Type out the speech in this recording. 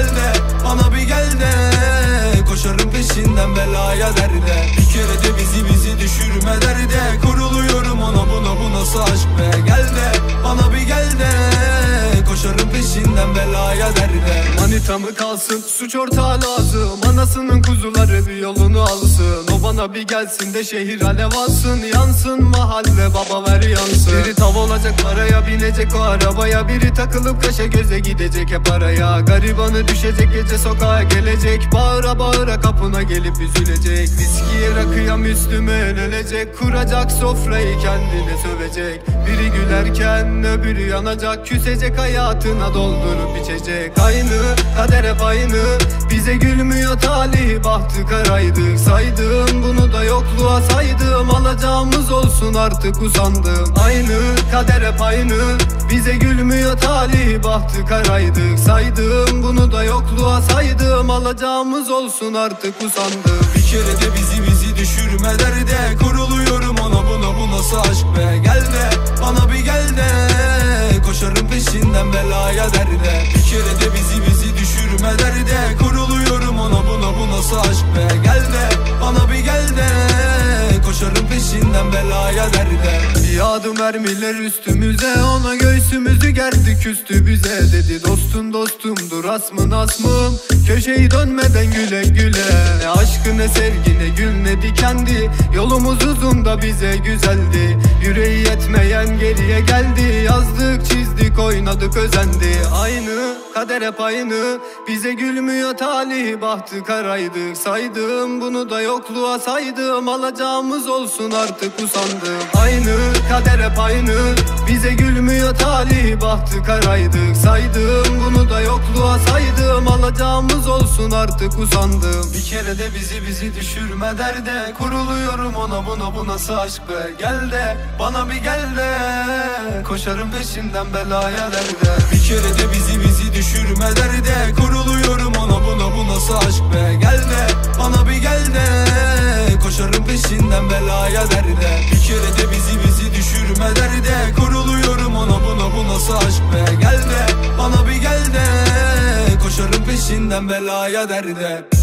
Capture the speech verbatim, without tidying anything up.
de bana bir gel de, koşarım peşinden belaya derde. Bir kere de bizi bizi düşürme derde, kuruluyorum ona buna, bu nasıl aşk be. Gel de bana bir gel de, koşarım peşinden belaya derde. Manita mı kalsın, suç ortağı lazım, anasının kuzuları bir yolunu alsın. O bana bir gelsin de şehir alev alsın, yansın mahalle baba ver yansın. Biri tav olacak paraya binecek o arabaya, biri takılıp kaşa göze gidecek hep araya. Garibanı düşecek gece sokağa gelecek, bağıra bağıra kapına gelip üzülecek. Viskiye rakıya Müslüme ölecek, kuracak sofrayı kendine sövecek. Biri gülerken öbürü yanacak, küsecek hayatına doldurup içecek. Aynı kader hep aynı, bize gülmüyor talih, bahtı karaydık. Saydım bunu da yokluğa saydım, alacağımız olsun artık usandım. Aynı kader hep aynı, bize gülmüyor talih, bahtı karaydık. Saydım bunu da yokluğa saydım, alacağımız olsun artık usandım. Bir kere de bizi bizi düşürme derde, kuruluyorum ona buna, bu nasıl aşk be. Gel de bana bir gel de, koşarım peşinden belaya derde. Bir kere de bizi bizi düşürme derde, kuruluyorum ona buna, bu nasıl aşk be. Gel de bana bir gel de, koşarım peşinden belaya derde. Yağdı mermiler üstümüze, ona göğsümüzü gerdi küstü bize. Dedi dostun dostumdur asmın asmım, köşeyi dönmeden güle güle. Ne aşkı ne sevgi ne gül ne dikendi, yolumuz uzun da bize güzeldi. Yüreği yetmeyen geriye geldi, yazdık çizdik oynadık özendi. Aynı kader hep aynı, bize gülmüyor talih, bahtı karaydık. Saydım bunu da yokluğa saydım, alacağımız olsun artık usandım. Aynı kader hep aynı, bize gülmüyor talih, bahtı karaydık. Saydım bunu da yokluğa saydım, alacağımız olsun artık usandım. Bir kere de bizi bizi düşürme derde, kuruluyorum ona buna, bu nasıl aşk be. Gel de bana bir gel de, koşarım peşinden belaya derde. Bir kere de bizi bizi düşürme derde, kuruluyorum ona buna, bu nasıl aşk be. Gel de bana bir gel de, koşarım peşinden belaya derde. Bir kere de bizi bizi düşürme derde, kuruluyorum ona buna, bu nasıl aşk be. Gel de bana bir gel de, koşarım peşinden belaya derde.